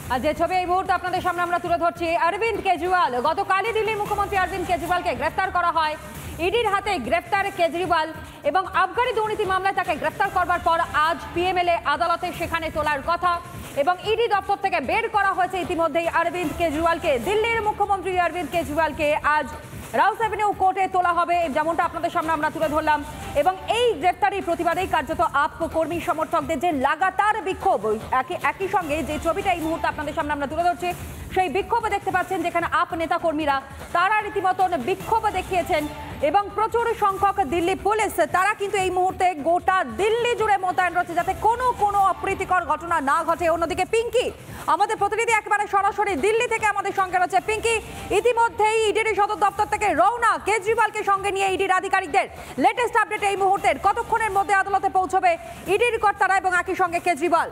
যে ছবি এই মুহূর্তে আপনাদের সামনে আমরা তুলে ধরছি, অরবিন্দ কেজরিওয়াল। গতকালই দিল্লির মুখ্যমন্ত্রী অরবিন্দ কেজরিওয়ালকে গ্রেফতার করা হয়। ইডির হাতে গ্রেফতার কেজরিওয়াল এবং আবগারি দুর্নীতি মামলায় তাকে গ্রেফতার করবার পর আজ পিএমএলএ আদালতে সেখানে তোলার কথা এবং ইডি দপ্তর থেকে বের করা হয়েছে ইতিমধ্যেই অরবিন্দ কেজরিওয়ালকে। দিল্লির মুখ্যমন্ত্রী অরবিন্দ কেজরিওয়ালকে আজ রাউস অ্যাভিনিউ কোর্টে তোলা হবে, যেমনটা আপনাদের সামনে আমরা তুলে ধরলাম। এবং এই গ্রেফতারির প্রতিবাদেই কার্যত আপ কর্মী সমর্থকদের যে লাগাতার বিক্ষোভ, একই সঙ্গে যে ছবিটা এই মুহূর্তে আপনাদের সামনে আমরা তুলে ধরছি, সেই বিক্ষোভে দেখতে পাচ্ছেন যেখানে আপ নেতা কর্মীরা তারা রীতিমতন বিক্ষোভ দেখিয়েছেন এবং প্রচুর সংখ্যক দিল্লি পুলিশ তারা কিন্তু এই মুহূর্তে গোটা দিল্লি জুড়ে মোতায়েন রয়েছে যাতে কোনো অপ্রীতিকর ঘটনা না ঘটে। অন্যদিকে পিঙ্কি, আমাদের প্রতিনিধি একেবারে সরাসরি দিল্লি থেকে আমাদের সঙ্গে রয়েছে। পিঙ্কি, ইতিমধ্যেই ইডির সদর দপ্তর থেকে রওনা কেজরিওয়ালকে সঙ্গে নিয়ে ইডির আধিকারিকদের লেটেস্ট আপডেট এই মুহূর্তের, কতক্ষণের মধ্যে আদালতে পৌঁছবে ইডির কর্তারা এবং একই সঙ্গে কেজরিওয়াল?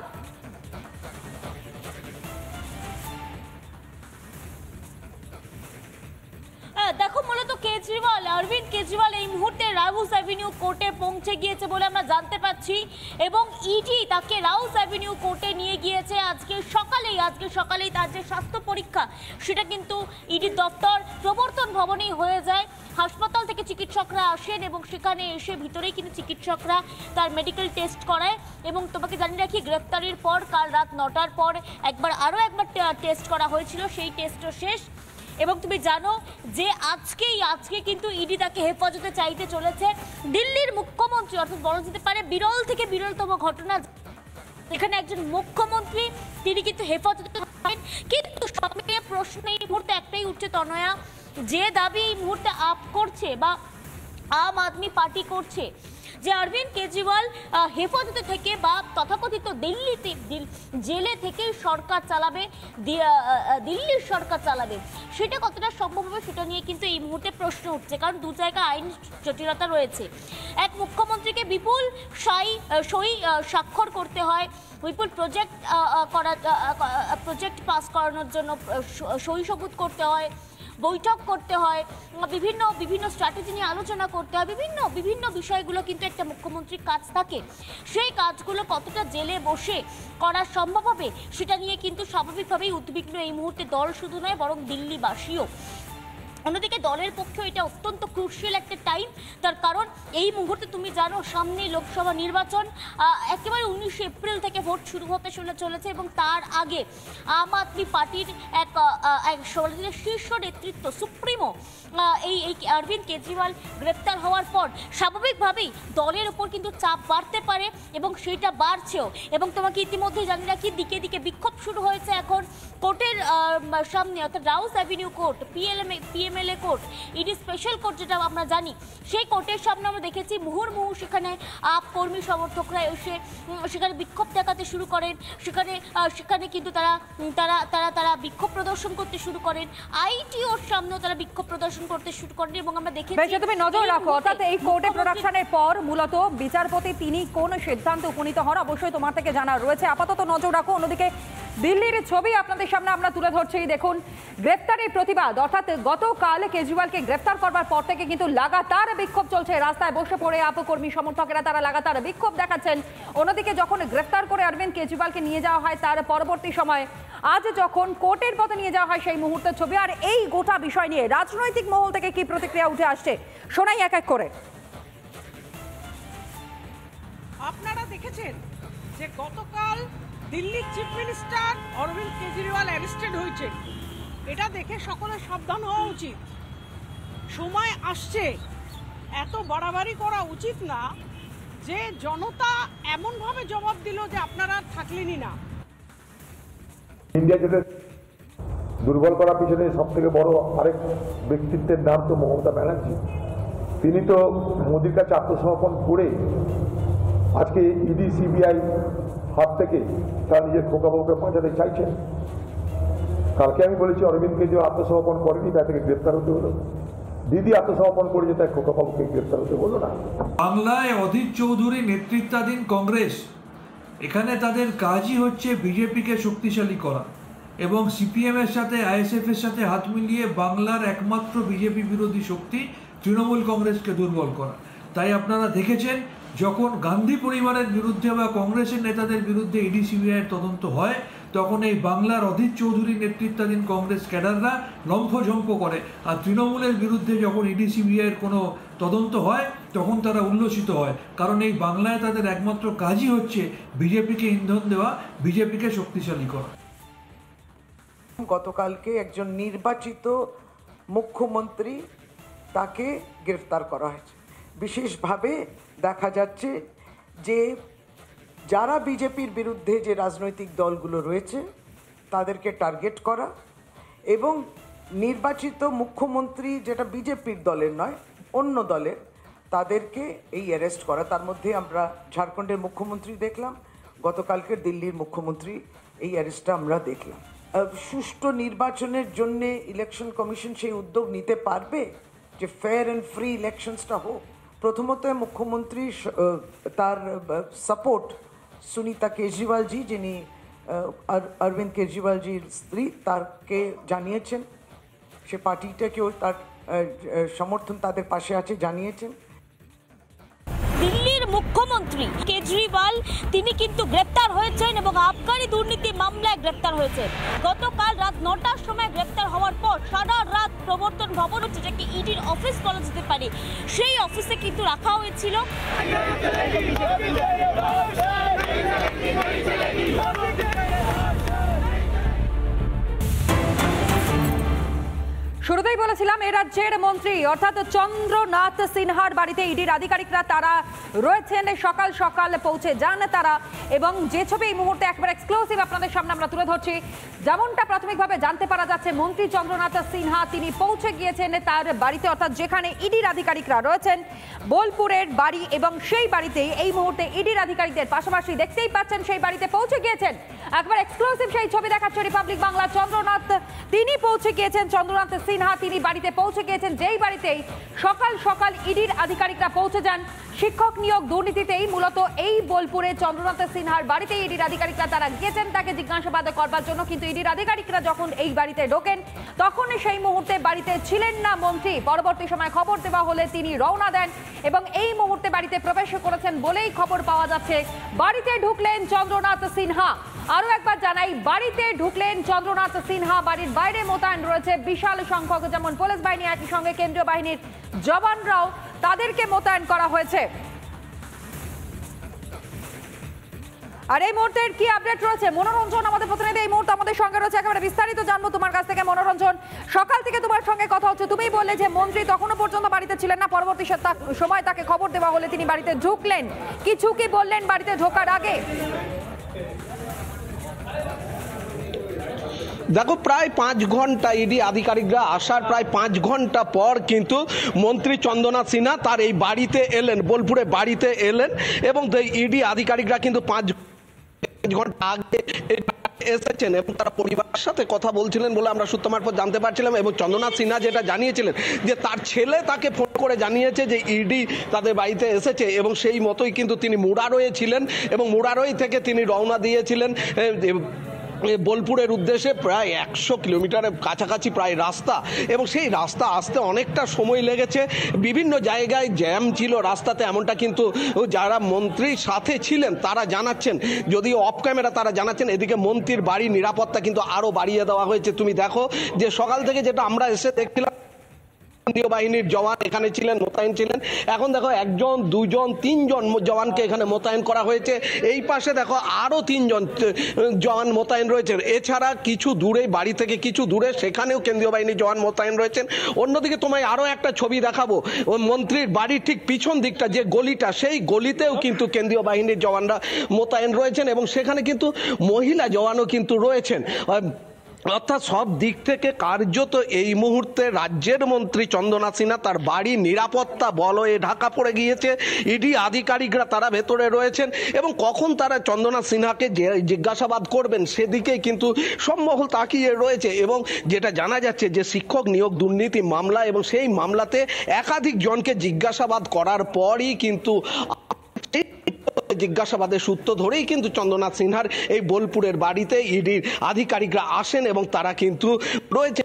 দেখো, মূলত অরবিন্দ কেজরিওয়াল এই মুহূর্তে রাউস অ্যাভিনিউ কোর্টে পৌঁছে গিয়েছে বলে আমরা জানতে পাচ্ছি এবং ইডি তাকে রাউস অ্যাভিনিউ কোর্টে নিয়ে গিয়েছে আজকে সকালেই তার যে স্বাস্থ্য পরীক্ষা সেটা কিন্তু ইডির দপ্তর প্রবর্তন ভবনেই হয়ে যায়। হাসপাতাল থেকে চিকিৎসকরা আসেন এবং সেখানে এসে ভিতরেই কিন্তু চিকিৎসকরা তার মেডিকেল টেস্ট করায় এবং তোমাকে জানিয়ে রাখি, গ্রেফতারির পর কাল রাত 9টার পর আরও একবার টেস্ট করা হয়েছিল, সেই টেস্টও শেষ। এবং তুমি জানো যে আজকে কিন্তু ইডি তাকে হেফাজতে চাইতে চলেছে। দিল্লির মুখ্যমন্ত্রী, অর্থাৎ বলা যেতে পারে বিরল থেকে বিরলতম ঘটনা, এখানে একজন মুখ্যমন্ত্রী তিনি কিন্তু হেফাজতে থাকবেন। কিন্তু সব মিলিয়ে প্রশ্ন এই মুহূর্তে একটাই উঠছে তনয়া, যে দাবি এই মুহূর্তে আপ করছে বা আম আদমি পার্টি করছে যে অরবিন্দ কেজরিওয়াল হেফাজতে থেকে বা তথাকথিত দিল্লিতে জেলে থেকে সরকার চালাবে, দিল্লির সরকার চালাবে, সেটা কতটা সম্ভব হবে সেটা নিয়ে কিন্তু এই মুহূর্তে প্রশ্ন উঠছে। কারণ দু জায়গায় আইন জটিলতা রয়েছে। এক, মুখ্যমন্ত্রীকে বিপুল সই স্বাক্ষর করতে হয়, বিপুল প্রজেক্ট পাস করানোর জন্য সই সবুত করতে হয়, বৈঠক করতে হয়, বিভিন্ন স্ট্র্যাটেজি নিয়ে আলোচনা করতে হয়, বিভিন্ন বিষয়গুলো কিন্তু একটা মুখ্যমন্ত্রীর কাজ থাকে। সেই কাজগুলো কতটা জেলে বসে করা সম্ভব হবে সেটা নিয়ে কিন্তু স্বাভাবিকভাবেই উদ্বিগ্ন এই মুহূর্তে দল শুধু নয় বরং দিল্লিবাসীও। অন্যদিকে দলের পক্ষে এটা অত্যন্ত ক্রুশিয়াল একটা টাইম, তার কারণ এই মুহূর্তে তুমি জানো সামনে লোকসভা নির্বাচন, একেবারে 19 এপ্রিল থেকে ভোট শুরু হতে চলেছে এবং তার আগে আম আদমি পার্টির এক শীর্ষ নেতৃত্ব সুপ্রিমো এই অরবিন্দ কেজরিওয়াল গ্রেপ্তার হওয়ার পর স্বাভাবিকভাবেই দলের উপর কিন্তু চাপ বাড়তে পারে এবং সেটা বাড়ছেও। এবং তোমাকে ইতিমধ্যে জানিয়ে রাখি, দিকে দিকে বিক্ষোভ শুরু হয়েছে এখন কোর্টের সামনে, অর্থাৎ Rouse Avenue court, PMLA court, ED special court যেটা আমরা জানি, সেই কোর্টের সামনে আমরা দেখেছি মুহুর্মুহু সেখানে আপ কর্মী সমর্থকরা এসে সেখানে বিক্ষোভ দেখাতে শুরু করেন। সেখানে কিন্তু তারা বিক্ষোভ প্রদর্শন করতে শুরু করেন, আইটিওর সামনেও তারা বিক্ষোভ প্রদর্শন করতে শুরু করেন এবং আমরা দেখেছি। তুমি নজর রাখো, অর্থাৎ এই কোর্টে প্রোডাকশনের পর মূলত বিচারপতি তিনি কোন সিদ্ধান্ত উপনীত হন অবশ্যই তোমার থেকে জানা রয়েছে, আপাতত নজর রাখো। অন্যদিকে দিল্লির ছবি আপনাদের সামনে আমরা তুলে ধরছি, দেখুন গ্রেফতারের প্রতিবাদ, অর্থাৎ গতকাল কেজরিওয়ালকে গ্রেফতার করবার পর থেকে কিন্তু লাগাতার বিক্ষোভ চলছে, রাস্তায় বসে পড়ে আপকর্মী সমর্থকেরা তারা লাগাতার বিক্ষোভ দেখাচ্ছেন। অন্যদিকে যখন গ্রেফতার করে অরবিন্দ কেজরিওয়ালকে নিয়ে যাওয়া হয় তার পরবর্তী সময় আজ যখন কোর্টের পথে নিয়ে যাওয়া হয় সেই মুহূর্তের ছবি। আর এই গোটা বিষয় নিয়ে রাজনৈতিক মহল থেকে কি প্রতিক্রিয়া উঠে আসছে শোনাই এক এক করে। আপনারা দেখেছেন যে গতকাল দিল্লির chief minister Arvind Kejriwal arrested হয়েছে, এটা দেখে সকলে সাবধান হওয়া উচিত। সময় আসছে, এত বাড়াবাড়ি করা উচিত না যে জনতা এমনভাবে জবাব দিল যে আপনারা থাকলেনই না। ইন্ডিয়া গেটে দুর্বল করার পিছনে সব থেকে বড় আরেক ব্যক্তিত্বের নাম তো মমতা ব্যানার্জি। তিনি তো মোদির কাছে আত্মসমর্পণ করে আজকে ইডি সিবিআই হাত থেকে তার নিজের খোকাবাবুকে বাঁচাতে চাইছেন। কালকে আমি বলেছি অরবিন্দ কেজরিওয়াল আত্মসমর্পণ করেনি, তাই থেকে গ্রেপ্তার হতে হলো। দিদি আত্মসমর্পণ করেছে, তাই খোকাবাবুকে গ্রেপ্তার হতে হলো না। বাংলায় অধীর চৌধুরী নেতৃত্বাধীন কংগ্রেস, এখানে তাদের কাজই হচ্ছে বিজেপিকে শক্তিশালী করা এবং সিপিএমের সাথে আইএসএফের সাথে হাত মিলিয়ে বাংলার একমাত্র বিজেপি বিরোধী শক্তি তৃণমূল কংগ্রেসকে দুর্বল করা। তাই আপনারা দেখেছেন যখন গান্ধী পরিবারের বিরুদ্ধে বা কংগ্রেসের নেতাদের বিরুদ্ধে ইডি সিবিআইয়ের তদন্ত হয় তখন এই বাংলার অধীর চৌধুরী নেতৃত্বাধীন কংগ্রেস ক্যাডাররা লম্ফঝম্প করে, আর তৃণমূলের বিরুদ্ধে যখন ইডি সিবিআইয়ের কোনো তদন্ত হয় তখন তারা উল্লসিত হয়, কারণ এই বাংলায় তাদের একমাত্র কাজই হচ্ছে বিজেপিকে ইন্ধন দেওয়া, বিজেপিকে শক্তিশালী করা। গতকালকে একজন নির্বাচিত মুখ্যমন্ত্রী তাকে গ্রেফতার করা হয়েছে। বিশেষভাবে দেখা যাচ্ছে যে যারা বিজেপির বিরুদ্ধে যে রাজনৈতিক দলগুলো রয়েছে তাদেরকে টার্গেট করা এবং নির্বাচিত মুখ্যমন্ত্রী যেটা বিজেপির দলের নয় অন্য দলের, তাদেরকে এই অ্যারেস্ট করা। তার মধ্যে আমরা ঝাড়খণ্ডের মুখ্যমন্ত্রী দেখলাম, গতকালকে দিল্লির মুখ্যমন্ত্রী, এই অ্যারেস্টটা আমরা দেখলাম। সুষ্ঠু নির্বাচনের জন্য ইলেকশন কমিশন সেই উদ্যোগ নিতে পারবে যে ফেয়ার অ্যান্ড ফ্রি ইলেকশনসটা হোক। প্রথমত মুখ্যমন্ত্রী তার সাপোর্ট সুনীতা কেজরিওয়ালজি, যিনি অরবিন্দ কেজরিওয়ালজির স্ত্রী, তাকে জানিয়েছেন, সে পার্টিটাকেও তার সমর্থন তাদের পাশে আছে জানিয়েছেন। দিল্লির মুখ্যমন্ত্রী কেজরিওয়াল তিনি কিন্তু গ্রেপ্তার হয়েছেন এবং আবগারি দুর্নীতি মামলায় গ্রেপ্তার হয়েছেন। গতকাল রাত 9টার সময় গ্রেপ্তার হওয়ার পর সারা রাত প্রবর্তন ভবন, যেটাকে ইডির অফিস বলা যেতে পারে, সেই অফিসে কিন্তু রাখা হয়েছিল। শুরুতেই বলেছিলাম এ রাজ্যের মন্ত্রী অর্থাৎ চন্দ্রনাথ সিনহার বাড়িতে ইডির আধিকারিকরা তারা রয়েছেন, সকাল সকাল পৌঁছে যান তারা, এবং যে ছবি এই মুহূর্তে একেবারে এক্সক্লুসিভ আপনাদের সামনে আমরা তুলে ধরছি, যেমনটা প্রাথমিকভাবে জানতে পারা যাচ্ছে মন্ত্রী চন্দ্রনাথ সিনহা তিনি পৌঁছে গিয়েছেন তার বাড়িতে, অর্থাৎ যেখানে ইডির আধিকারিকরা রয়েছেন বোলপুরের বাড়ি, এবং সেই বাড়িতেই এই মুহূর্তে ইডির আধিকারিকদের পাশাপাশি দেখতেই পাচ্ছেন সেই বাড়িতে পৌঁছে গিয়েছেন। একবার এক্সক্লুসিভ সেই ছবি দেখাচ্ছে রিপাবলিক বাংলা। চন্দ্রনাথ তিনি পৌঁছে গিয়েছেন, চন্দ্রনাথ সিনহা তিনি বাড়িতে পৌঁছে গিয়েছেন, যেই বাড়িতেই সকাল সকাল ইডির আধিকারিকরা পৌঁছে যান। শিক্ষক নিয়োগ দুর্নীতিতেই মূলত এই বোলপুরে চন্দ্রনাথ সিনহার বাড়িতে ইডির আধিকারিকরা তারা গিয়েছেন তাকে জিজ্ঞাসাবাদ করবার জন্য, কিন্তু ইডির আধিকারিকরা যখন এই বাড়িতে ঢোকেন তখন সেই মুহূর্তে বাড়িতে ছিলেন না মন্ত্রী। পরবর্তী সময় খবর দেওয়া হলে তিনি রওনা দেন এবং এই মুহূর্তে বাড়িতে প্রবেশ করেছেন বলেই খবর পাওয়া যাচ্ছে। বাড়িতে ঢুকলেন চন্দ্রনাথ সিনহা। আরো একবার জানাই, বাড়িতে ঢুকলেন চন্দ্রনাথ সিনহা। বাড়ির বাইরে মোতায়েন রয়েছে বিশাল সংখ্যক যেমন পুলিশ বাহিনী, একই সঙ্গে কেন্দ্রীয় বাহিনীর জওয়ানরাও তাদেরকে মোতায়েন করা হয়েছে। আর এই মুহূর্তের কি আপডেট রয়েছে মনোরঞ্জন আমাদের প্রতিনিধি এই মুহূর্তে আমাদের সঙ্গে রয়েছে, একেবারে বিস্তারিত জানবো তোমার কাছ থেকে। মনোরঞ্জন, সকাল থেকে তোমার সঙ্গে কথা হচ্ছে, তুমি বললে যে মন্ত্রী তখনও পর্যন্ত বাড়িতে ছিলেন না, পরবর্তী সময় তাকে খবর দেওয়া হলে তিনি বাড়িতে ঢুকলেন, কিছু কি বললেন বাড়িতে ঢোকার আগে? দেখো, প্রায় 5 ঘন্টা ইডি আধিকারিকরা আসার প্রায় 5 ঘন্টা পর কিন্তু মন্ত্রী চন্দ্রনাথ সিনহা তার এই বাড়িতে এলেন, বোলপুরে বাড়িতে এলেন, এবং ইডি আধিকারিকরা কিন্তু 5 ঘন্টা আগে এসেছেন এবং তারা পরিবারের সাথে কথা বলছিলেন বলে আমরা সূত্র মারফত জানতে পারছিলাম। এবং চন্দ্রনাথ সিনহা যেটা জানিয়েছিলেন যে তার ছেলে তাকে ফোন করে জানিয়েছে যে ইডি তাদের বাড়িতে এসেছে, এবং সেই মতোই কিন্তু তিনি মুরারোয়ে ছিলেন এবং মুরারোই থেকে তিনি রওনা দিয়েছিলেন বোলপুরের উদ্দেশ্যে। প্রায় 100 কিলোমিটারের কাছাকাছি প্রায় রাস্তা, এবং সেই রাস্তা আসতে অনেকটা সময় লেগেছে। বিভিন্ন জায়গায় জ্যাম ছিল রাস্তাতে, এমনটা কিন্তু যারা মন্ত্রীর সাথে ছিলেন তারা জানাচ্ছেন, যদিও অফ ক্যামেরা তারা জানাচ্ছেন। এদিকে মন্ত্রীর বাড়ির নিরাপত্তা কিন্তু আরও বাড়িয়ে দেওয়া হয়েছে। তুমি দেখো যে সকাল থেকে যেটা আমরা এসে দেখছিলাম কেন্দ্রীয় বাহিনীর জওয়ান এখানে ছিলেন, মোতায়েন ছিলেন। এখন দেখো 1 জন 2 জন 3 জন জওয়ানকে এখানে মোতায়েন করা হয়েছে। এই পাশে দেখো আরও 3 জন জওয়ান মোতায়েন রয়েছেন। এছাড়া কিছু দূরে, বাড়ি থেকে কিছু দূরে, সেখানেও কেন্দ্রীয় বাহিনীর জওয়ান মোতায়েন রয়েছেন। অন্যদিকে তোমায় আরও একটা ছবি দেখাবো, মন্ত্রীর বাড়ির ঠিক পিছন দিকটা যে গলিটা, সেই গলিতেও কিন্তু কেন্দ্রীয় বাহিনীর জওয়ানরা মোতায়েন রয়েছেন, এবং সেখানে কিন্তু মহিলা জওয়ানও কিন্তু রয়েছেন। অর্থাৎ সব দিক থেকে কার্যত এই মুহূর্তে রাজ্যের মন্ত্রী চন্দ্রনাথ সিনহা তার বাড়ির নিরাপত্তা বলয়ে ঢাকা পড়ে গিয়েছে। ইডি আধিকারিকরা তারা ভেতরে রয়েছেন, এবং কখন তারা চন্দ্রনাথ সিনহাকে জিজ্ঞাসাবাদ করবেন সেদিকেই কিন্তু সব মহল তাকিয়ে রয়েছে। এবং যেটা জানা যাচ্ছে যে শিক্ষক নিয়োগ দুর্নীতি মামলা, এবং সেই মামলাতে একাধিক জনকে জিজ্ঞাসাবাদ করার পরই কিন্তু জিজ্ঞাসাবাদের সূত্র ধরেই কিন্তু চন্দ্রনাথ সিনহার এই বোলপুরের বাড়িতে ইডির আধিকারিকরা আসেন, এবং তারা কিন্তু রয়েছে।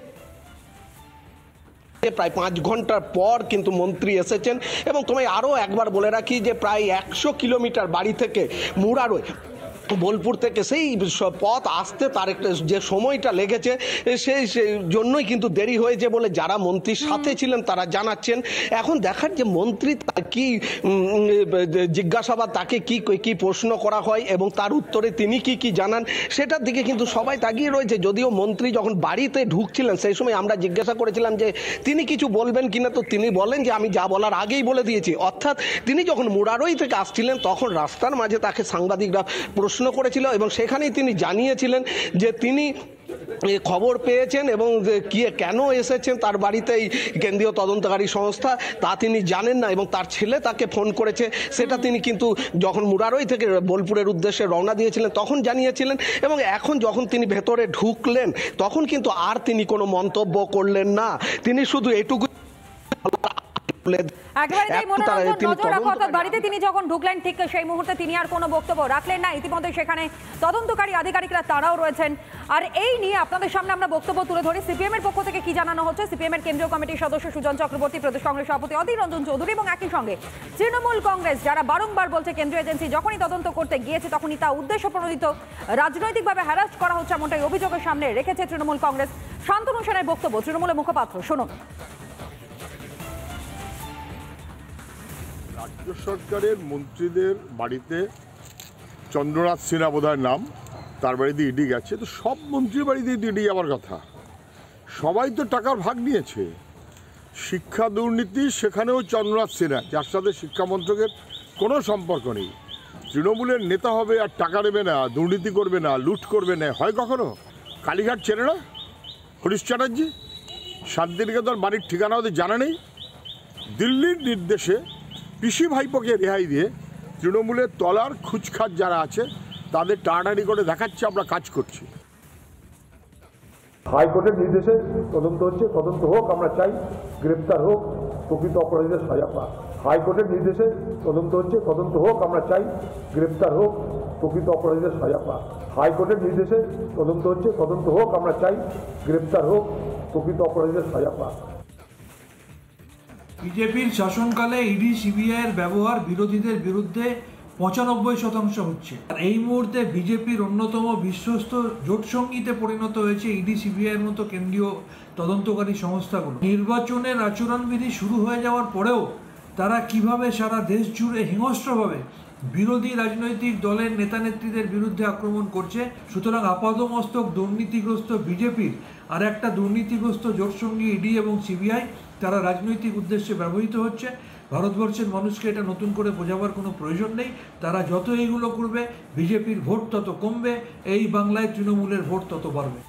প্রায় 5 ঘন্টার পর কিন্তু মন্ত্রী এসেছেন। এবং তোমায় আরও একবার বলে রাখি যে প্রায় 100 কিলোমিটার বাড়ি থেকে মুরারোয় বোলপুর থেকে সেই পথ আসতে তার একটা যে সময়টা লেগেছে সেই জন্যই কিন্তু দেরি হয়েছে বলে যারা মন্ত্রীর সাথে ছিলেন তারা জানাচ্ছেন। এখন দেখার যে মন্ত্রী কি জিজ্ঞাসাবাদ, তাকে কি কি প্রশ্ন করা হয় এবং তার উত্তরে তিনি কি জানান সেটার দিকে কিন্তু সবাই তাকিয়ে রয়েছে। যদিও মন্ত্রী যখন বাড়িতে ঢুকছিলেন সেই সময় আমরা জিজ্ঞাসা করেছিলাম যে তিনি কিছু বলবেন কিনা, তো তিনি বলেন যে আমি যা বলার আগেই বলে দিয়েছি। অর্থাৎ তিনি যখন মুরারই থেকে আসছিলেন তখন রাস্তার মাঝে তাকে সাংবাদিকরা প্রশ্ন করেছিল এবং সেখানেই তিনি জানিয়েছিলেন যে তিনি খবর পেয়েছেন এবং কেন এসেছেন তার বাড়িতে এই কেন্দ্রীয় তদন্তকারী সংস্থা তা তিনি জানেন না এবং তার ছেলে তাকে ফোন করেছে সেটা তিনি কিন্তু যখন মুরারই থেকে বোলপুরের উদ্দেশ্যে রওনা দিয়েছিলেন তখন জানিয়েছিলেন। এবং এখন যখন তিনি ভেতরে ঢুকলেন তখন কিন্তু আর তিনি কোনো মন্তব্য করলেন না, তিনি শুধু এটুকু একেবারে তাই মনোরঞ্জন, নজর রাখো অর্থাৎ বাড়িতে তিনি যখন ঢুকলেন ঠিক সেই মুহূর্তে তিনি আর কোনো বক্তব্য রাখলেন না। ইতিমধ্যে সেখানে তদন্তকারী আধিকারিকরা তারাও রয়েছেন। আর এই নিয়ে আপনাদের সামনে আমরা বক্তব্য তুলে ধরি। সিপিএম এর পক্ষ থেকে কি জানানো হচ্ছে, সিপিএম এর কেন্দ্রীয় কমিটির সদস্য সুজন চক্রবর্তী, প্রদেশ কংগ্রেস সভাপতি অধীর রঞ্জন চৌধুরী এবং একই সঙ্গে তৃণমূল কংগ্রেস যারা বারংবার বলছে কেন্দ্রীয় এজেন্সি যখনই তদন্ত করতে গিয়েছে তখনই তা উদ্দেশ্য প্রণোদিত রাজনৈতিকভাবে হ্যারাস করা হচ্ছে এমনটাই অভিযোগের সামনে রেখেছে তৃণমূল কংগ্রেস। শান্তনু সেনের বক্তব্য তৃণমূলের মুখপাত্র, শুনুন। রাজ্য সরকারের মন্ত্রীদের বাড়িতে চন্দ্রনাথ সিনহা বোধহয় নাম, তার বাড়িতে ইডি গেছে, তো সব মন্ত্রীর বাড়িতে ইডি যাওয়ার কথা। সবাই তো টাকার ভাগ নিয়েছে। শিক্ষা দুর্নীতি সেখানেও চন্দ্রনাথ সিনহা, যার সাথে শিক্ষামন্ত্রকের কোনো সম্পর্ক নেই, তৃণমূলের নেতা হবে আর টাকা নেবে না, দুর্নীতি করবে না, লুট করবে না, হয় কখনো? কালীঘাট চেনে না হরিশ চ্যাটার্জি? শান্তিনিকেতন বাড়ির ঠিকানা ওদের জানা নেই? দিল্লির নির্দেশে পিসি ভাইপোকে রেহাই দিয়ে তৃণমূলের তলার খুচখাচ যারা আছে তাদের টানাটানি করে দেখাচ্ছে আমরা কাজ করছি। হাইকোর্টের নির্দেশে তদন্ত হচ্ছে, তদন্ত হোক, আমরা চাই গ্রেপ্তার হোক, প্রকৃত অপরাধীদের সাজা পাক। হাইকোর্টের নির্দেশে তদন্ত হচ্ছে, তদন্ত হোক, আমরা চাই গ্রেপ্তার হোক, প্রকৃত অপরাধীদের সাজা পাক। হাইকোর্টের নির্দেশে তদন্ত হচ্ছে, তদন্ত হোক, আমরা চাই গ্রেপ্তার হোক, প্রকৃত অপরাধীদের সাজা পাক। বিজেপির শাসনকালে ইডি সিবিআই এর ব্যবহার বিরোধীদের বিরুদ্ধে 95% হচ্ছে। আর এই মুহূর্তে বিজেপির অন্যতম বিশ্বস্ত জোটসঙ্গীতে পরিণত হয়েছে ইডি সিবিআই এর মতো কেন্দ্রীয় তদন্তকারী সংস্থাগুলো। নির্বাচনের আচরণবিধি শুরু হয়ে যাওয়ার পরেও তারা কিভাবে সারা দেশ জুড়ে হিংস্রভাবে বিরোধী রাজনৈতিক দলের নেতানেত্রীদের বিরুদ্ধে আক্রমণ করছে। সুতরাং আপাদমস্তক দুর্নীতিগ্রস্ত বিজেপির আর একটা দুর্নীতিগ্রস্ত জোটসঙ্গী ইডি এবং সিবিআই তারা রাজনৈতিক উদ্দেশ্যে ব্যবহৃত হচ্ছে। ভারতবর্ষের মানুষকে এটা নতুন করে বোঝাবার কোনো প্রয়োজন নেই। তারা যত এইগুলো করবে বিজেপির ভোট তত কমবে, এই বাংলায় তৃণমূলের ভোট তত বাড়বে।